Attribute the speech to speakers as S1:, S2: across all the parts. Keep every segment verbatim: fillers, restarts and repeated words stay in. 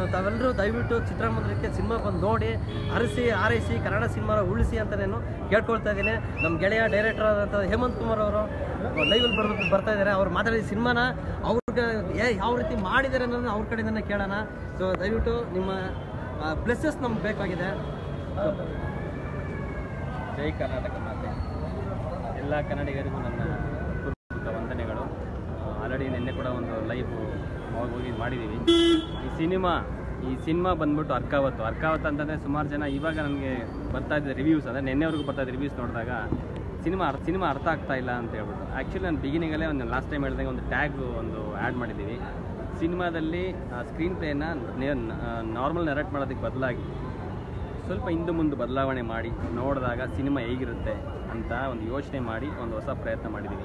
S1: ತಾವೆಲ್ಲರೂ ದಯವಿಟ್ಟು ಚಿತ್ರಮಂದಿರಕ್ಕೆ ಸಿನಿಮಾ ಬಂದು ನೋಡಿ ಹರಿಸಿ ಆರೈಸಿ ಕನ್ನಡ ಸಿನಿಮಾನ ಉಳಿಸಿ ಅಂತ ನಾನು ಕೇಳ್ಕೊಳ್ತಾ ಇದ್ದೀನಿ. ನಮ್ಮ ಗೆಳೆಯ ಡೈರೆಕ್ಟರ್ ಆದಂಥ ಹೇಮಂತ್ ಕುಮಾರ್ ಅವರು ಲೈವಲ್ಲಿ ಬರ್ಬಿಟ್ಟು ಬರ್ತಾ ಇದ್ದಾರೆ. ಅವ್ರು ಮಾತಾಡಿದ ಸಿನಿಮಾನ ಅವ್ರಿಗೆ ಯಾವ ರೀತಿ ಮಾಡಿದ್ದಾರೆ ಅನ್ನೋದನ್ನ ಅವ್ರ ಕಡೆಯಿಂದನೇ ಕೇಳೋಣ. ಸೊ ದಯವಿಟ್ಟು ನಿಮ್ಮ ಪ್ಲೇಸಸ್ ನಮ್ಗೆ ಬೇಕಾಗಿದೆ.
S2: ಜೈ ಕರ್ನಾಟಕ ಮಾತೆ. ಎಲ್ಲ ಕನ್ನಡಿಗರಿಗೂ ನನ್ನ ವಂದನೆಗಳು. ಆಲ್ರೆಡಿ ನಿನ್ನೆ ಕೂಡ ಒಂದು ಲೈವ್ ಹೋಗಿ ಮಾಡಿದ್ದೀವಿ. ಈ ಸಿನಿಮಾ ಈ ಸಿನಿಮಾ ಬಂದ್ಬಿಟ್ಟು ಅರ್ಕಾವತ್ತು ಅರ್ಕಾವತ್ತು ಅಂತಂದರೆ ಸುಮಾರು ಜನ ಇವಾಗ ನನಗೆ ಬರ್ತಾ ಇದ್ದ ರಿವ್ಯೂಸ್ ಅಂದರೆ ನಿನ್ನೆವರೆಗೂ ಬರ್ತಾ ಇದ್ದ ರಿವ್ಯೂಸ್ ನೋಡಿದಾಗ ಸಿನಿಮಾ ಸಿನಿಮಾ ಅರ್ಥ ಆಗ್ತಾ ಇಲ್ಲ ಅಂತ ಹೇಳ್ಬಿಟ್ಟು ಆ್ಯಕ್ಚುಲಿ ನಾನು ಬಿಗಿನಿಂಗಲ್ಲೇ ಒಂದು ಲಾಸ್ಟ್ ಟೈಮ್ ಹೇಳಿದಾಗ ಒಂದು ಟ್ಯಾಗ್ ಒಂದು ಆ್ಯಡ್ ಮಾಡಿದ್ದೀವಿ. ಸಿನಿಮಾದಲ್ಲಿ ಸ್ಕ್ರೀನ್ ಪ್ಲೇನ ನಾರ್ಮಲ್ ನರೇಟ್ ಮಾಡೋದಕ್ಕೆ ಬದಲಾಗಿ ಸ್ವಲ್ಪ ಹಿಂದೆ ಮುಂದೆ ಬದಲಾವಣೆ ಮಾಡಿ ನೋಡಿದಾಗ ಸಿನಿಮಾ ಹೇಗಿರುತ್ತೆ ಅಂತ ಒಂದು ಯೋಚನೆ ಮಾಡಿ ಒಂದು ಹೊಸ ಪ್ರಯತ್ನ ಮಾಡಿದ್ದೀವಿ.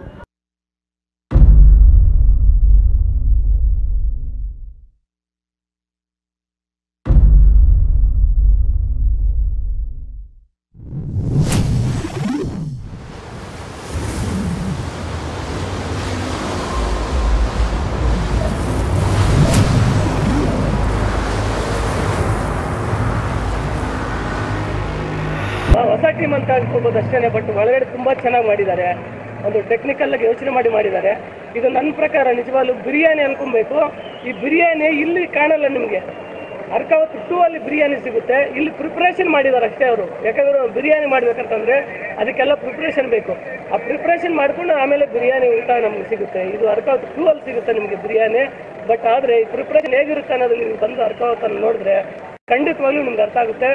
S3: ಹೊಸ ಟೀಮ್ ಅಂತ ಅನ್ಕೋಬೋದು ಅಷ್ಟೇ, ಬಟ್ ಒಳಗಡೆ ತುಂಬ ಚೆನ್ನಾಗಿ ಮಾಡಿದ್ದಾರೆ. ಒಂದು ಟೆಕ್ನಿಕಲ್ಲಾಗಿ ಯೋಚನೆ ಮಾಡಿ ಮಾಡಿದ್ದಾರೆ. ಇದು ನನ್ನ ಪ್ರಕಾರ ನಿಜವಾಗ್ಲೂ ಬಿರಿಯಾನಿ ಅನ್ಕೊಬೇಕು. ಈ ಬಿರಿಯಾನಿ ಇಲ್ಲಿ ಕಾಣಲ್ಲ ನಿಮಗೆ. ಅರ್ಕಾವತ್ತು ಟೂ ಅಲ್ಲಿ ಬಿರಿಯಾನಿ ಸಿಗುತ್ತೆ, ಇಲ್ಲಿ ಪ್ರಿಪ್ರೇಷನ್ ಮಾಡಿದ್ದಾರೆ ಅಷ್ಟೇ ಅವರು. ಯಾಕಂದ್ರೆ ಬಿರಿಯಾನಿ ಮಾಡ್ಬೇಕಂತಂದ್ರೆ ಅದಕ್ಕೆಲ್ಲ ಪ್ರಿಪ್ರೇಷನ್ ಬೇಕು. ಆ ಪ್ರಿಪ್ರೇಷನ್ ಮಾಡ್ಕೊಂಡು ಆಮೇಲೆ ಬಿರಿಯಾನಿ ಊಟ ನಮ್ಗೆ ಸಿಗುತ್ತೆ. ಇದು ಅರ್ಕಾವತ್ತು ಟೂ ಅಲ್ಲಿ ಸಿಗುತ್ತೆ ನಿಮಗೆ ಬಿರಿಯಾನಿ. ಬಟ್ ಆದರೆ ಈ ಪ್ರಿಪ್ರೇಷನ್ ಹೇಗಿರುತ್ತೆ ಅನ್ನೋದು ನೀವು ಬಂದು ಅರ್ಕಾವತ್ತನ್ನು ನೋಡಿದ್ರೆ ಖಂಡಿತವಾಗ್ಲೂ ನಿಮ್ಗೆ ಅರ್ಥ ಆಗುತ್ತೆ.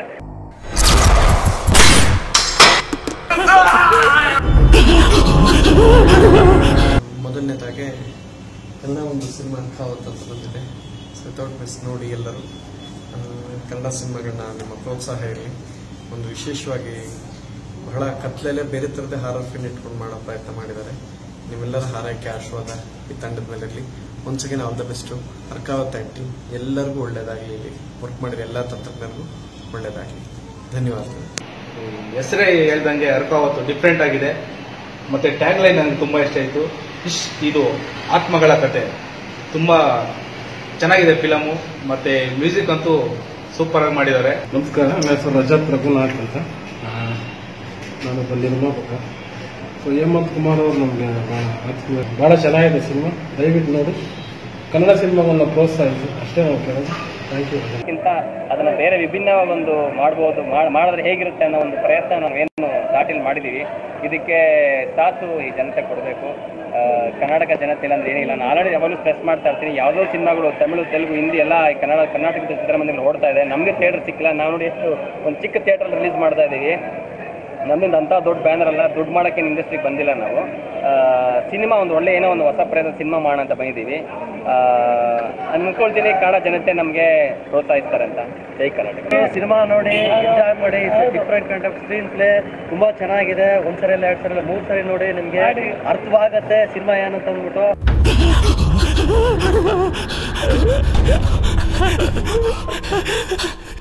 S4: ಮೊದಲನೇದಾಗೆ ಎಲ್ಲ ಒಂದು ಸಿನಿಮಾ ಅರ್ಕಾವತ್ತು ಅಂತ ಬಂದಿದೆ. ವಿತೌಟ್ ಮಿಸ್ ನೋಡಿ ಎಲ್ಲರೂ. ಕನ್ನಡ ಸಿನಿಮಾಗಳನ್ನ ನಿಮ್ಮ ಪ್ರೋತ್ಸಾಹ ಇರಲಿ. ಒಂದು ವಿಶೇಷವಾಗಿ ಬಹಳ ಕತ್ಲೆಲ್ಲೇ ಬೇರೆ ಥರದೇ ಹಾರರ್ ಫಿಲ್ಮ್ ಇಟ್ಕೊಂಡು ಮಾಡೋ ಪ್ರಯತ್ನ ಮಾಡಿದ್ದಾರೆ. ನಿಮ್ಮೆಲ್ಲರ ಹಾರೈಕೆ ಆಶೀರ್ವಾದ ಈ ತಂಡದ ಮೇಲೆ ಇರಲಿ. Once again all the best. Arkavathu acting ಎಲ್ಲರಿಗೂ ಒಳ್ಳೇದಾಗಲಿ. ಇಲ್ಲಿ ವರ್ಕ್ ಮಾಡಿರೋ ಎಲ್ಲ ತಂತ್ರಜ್ಞರಿಗೂ ಒಳ್ಳೇದಾಗಲಿ. ಧನ್ಯವಾದಗಳು.
S5: ಹೆಸರೇ ಹೇಳ್ದಂಗೆ ಅರ್ಕಾವತ್ತು ಡಿಫ್ರೆಂಟ್ ಆಗಿದೆ. ಮತ್ತೆ ಟ್ಯಾಗ್ ಲೈನ್ ನನಗೆ ತುಂಬಾ ಇಷ್ಟ ಆಯಿತು. ಇಶ್ ಇದು ಆತ್ಮಗಳ ಕತೆ ತುಂಬಾ ಚೆನ್ನಾಗಿದೆ ಫಿಲಮು. ಮತ್ತೆ ಮ್ಯೂಸಿಕ್ ಅಂತೂ ಸೂಪರ್ ಆಗಿ ಮಾಡಿದ್ದಾರೆ.
S6: ನಮಸ್ಕಾರ, ನನ್ನ ಹೆಸರು ರಜತ್ ರಘುನಾಥ್ ಅಂತ. ನಾನೊಬ್ಬ ನಿರ್ಮಾಪಕ. ಸೊ ಹೇಮಂತ್ ಕುಮಾರ್ ಅವರು ನಮಗೆ ಬಹಳ ಚೆನ್ನಾಗಿದೆ ಸಿನಿಮಾ. ದಯವಿಟ್ಟು ನೋಡಿ ಕನ್ನಡ ಸಿನಿಮಾವನ್ನು ಪ್ರೋತ್ಸಾಹಿಸಿ ಅಷ್ಟೇ ನಾವು ಕೇಳೋದು. Thank you.
S2: ಅದಕ್ಕಿಂತ ಅದನ್ನು ಬೇರೆ ವಿಭಿನ್ನ ಒಂದು ಮಾಡ್ಬೋದು, ಮಾಡಿದ್ರೆ ಹೇಗಿರುತ್ತೆ ಅನ್ನೋ ಒಂದು ಪ್ರಯತ್ನ ನಾವೇನು ದಾಟಿಲ್ ಮಾಡಿದ್ದೀವಿ. ಇದಕ್ಕೆ ಸಾಥು ಈ ಜನತೆ ಕೊಡಬೇಕು. ಕರ್ನಾಟಕ ಜನತೆ ಇಲ್ಲ ಅಂದ್ರೆ ಏನಿಲ್ಲ. ನಾನು ಆಲ್ರೆಡಿ ಯಾವಾಗಲೂ ಸ್ಟ್ರೆಸ್ ಮಾಡ್ತಾ ಇರ್ತೀನಿ. ಯಾವುದೋ ಸಿನಿಮಾಗಳು ತಮಿಳು, ತೆಲುಗು, ಹಿಂದಿ ಎಲ್ಲ ಕನ್ನಡ ಕರ್ನಾಟಕದ ಚಿತ್ರಮಂದಿರಗಳು ಓಡ್ತಾ ಇದೆ. ನಮಗೆ ಥಿಯೇಟರ್ ಸಿಕ್ಕಿಲ್ಲ. ನಾವು ನೋಡಿ ಎಷ್ಟು ಒಂದು ಚಿಕ್ಕ ಥಿಯೇಟರ್ ರಿಲೀಸ್ ಮಾಡ್ತಾ ಇದ್ದೀವಿ. ನಮ್ಮಿಂದ ಅಂಥ ದೊಡ್ಡ ಬ್ಯಾನರ್ ಅಲ್ಲ, ದುಡ್ಡು ಮಾಡೋಕ್ಕೆ ಇಂಡಸ್ಟ್ರಿಗೆ ಬಂದಿಲ್ಲ ನಾವು. ಸಿನಿಮಾ ಒಂದು ಒಳ್ಳೆ ಏನೋ ಒಂದು ಹೊಸ ಪ್ರಯತ್ನ ಸಿನಿಮಾ ಮಾಡೋಣ ಅಂತ ಬಂದಿದ್ದೀವಿ. ಅನ್ಕೊಳ್ತೀನಿ ಕನ್ನಡ ಜನತೆ ನಮಗೆ ಪ್ರೋತ್ಸಾಹಿಸ್ತಾರೆ ಅಂತ. ಜೈ ಕರ್ನಾಟಕ.
S1: ಸಿನಿಮಾ ನೋಡಿ ಎಂಜಾಯ್ ಮಾಡಿ. Different kind of screenplay ತುಂಬ ಚೆನ್ನಾಗಿದೆ. ಒಂದ್ಸರಿ ಇಲ್ಲ, ಎರಡು ಸರಿ ಇಲ್ಲ, ಮೂರು ಸರಿ ನೋಡಿ ನಿಮಗೆ ಅರ್ಥವಾಗತ್ತೆ ಸಿನಿಮಾ ಏನಂತ ಅಂದ್ಬಿಟ್ಟು.